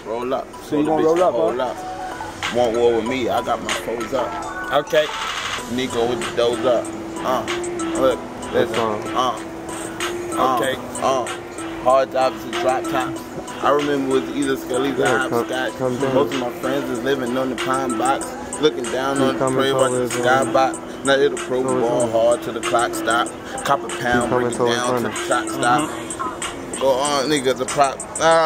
Roll up. So you gonna roll up, roll up. Want war with me? I got my foes up. Okay. Nico with the doze up. Look, listen. Okay. Hard tops and drop tops. I remember with either Scully's or Hopscotch. Most of my friends is living on the pine box, looking down on the tray watching the skybox. Now it'll pro ball hard till the clock stop. Cop a pound, break it down till the shot stop. Go on, nigga, the prop.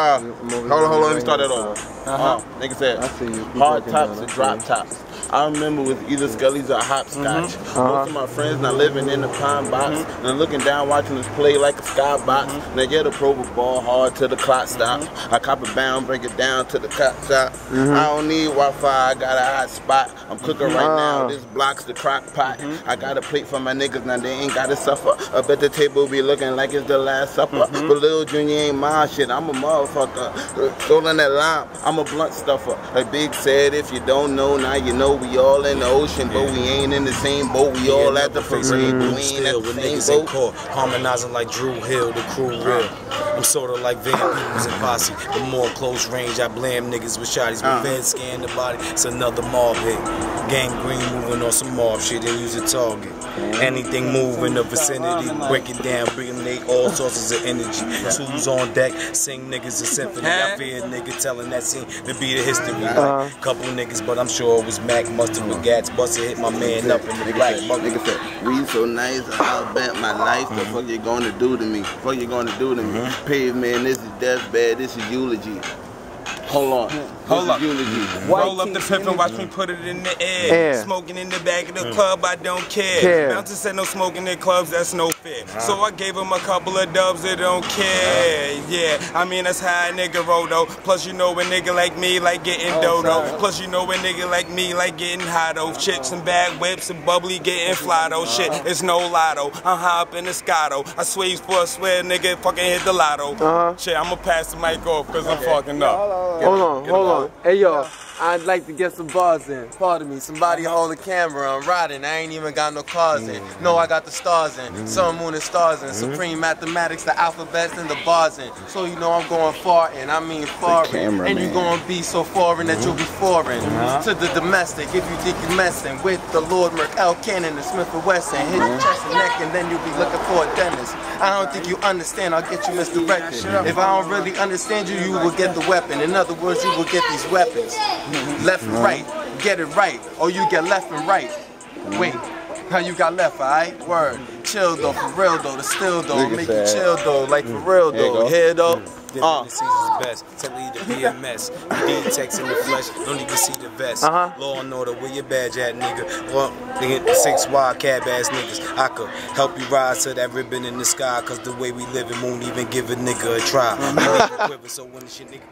Hold on, let me start that over. Nigga said, hard tops and drop tops. I remember with either Scully's or Hopscotch. Most of my friends not living in the pine box and looking down watching us play like a skybox. Now get a pro ball hard till the clock stop. I cop a bound, break it down till the clock stop. I don't need Wi-Fi, I got a hot spot. I'm cooking right now, this block's the crock pot. I got a plate for my niggas, now they ain't gotta suffer. Up at the table be looking like it's the last supper. But Lil Junior ain't my shit, I'm a motherfucker. Stolen that lime, I'm a blunt stuffer. Like Big said, if you don't know, now you know. We all in the ocean, but we ain't in the same boat. We all at the parade, but we ain't at the same boat. Harmonizing like Drew Hill, the crew real. I'm sorta like Van Peebles and Posse, but more close range. I blame niggas with shotties, but Van scan the body. It's another mob hit. Gang green moving on some mob shit and use a target. Anything move in the vicinity, break it down, bring all sources of energy. Tools on deck, sing niggas a symphony. I fear a nigga telling that scene to be the history. Couple niggas, but I'm sure it was Mac mustard with gats. Busted hit my man up in the black. Nigga said, we so nice, I'll bet my life. The fuck you gonna do to me? Fuck you gonna do to me? Pavement, this is deathbed, this is eulogy. Hold on. Hold up. Eulogy. Roll up the pip and watch me put it in the air. Smoking in the back of the club, I don't care. Bouncer said no smoking in clubs, that's no fair. So I gave him a couple of dubs that don't care. Yeah, I mean that's how a nigga roll though. Plus you know a nigga like me like getting dodo. Plus you know a nigga like me like getting hot though. Chicks and bad whips and bubbly getting fly though. Shit, it's no lotto. I'm high up in the sky though. I swear for a swear nigga fucking hit the lotto. Shit, I'ma pass the mic off cause I'm fucking up. Hold on. Hey, yo, I'd like to get some bars in. Pardon me, somebody hold the camera. I'm riding, I ain't even got no cars in. No, I got the stars in. Sun, moon, and stars in. Supreme mathematics, the alphabets, and the bars in. So you know I'm going far in, I mean foreign. And you gonna be so foreign that you'll be foreign. To the domestic, if you think you're messing with the Lord Merkel Cannon and Smith & Wesson. Hit your chest and neck and then you'll be looking for a dentist. I don't think you understand, I'll get you misdirected. If I don't really understand you, you will get the weapon. In other words, you will get these weapons. Left and right, get it right, or you get left and right. Wait, how you got left, alright? Word. Chill though, for real though, the still though, make you chill though, like for real though. Head up. The season's best. Tell you to be a mess. You need text in the flesh. Don't even see the vest. Law and order, where your badge at, nigga? Well, nigga, 6Y cab ass niggas. I could help you rise to that ribbon in the sky, cause the way we live it won't even give a nigga a try. Quiver, so when the shit nigga.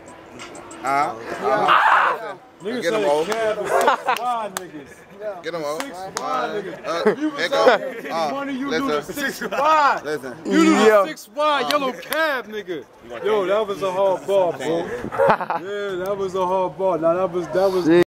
Get them all. Get them all. Money you do the 6Y. Listen. You do the 6Y yellow cab, nigga. Yo, that was a hard ball, bro. Yeah, that was a hard ball. Now that was.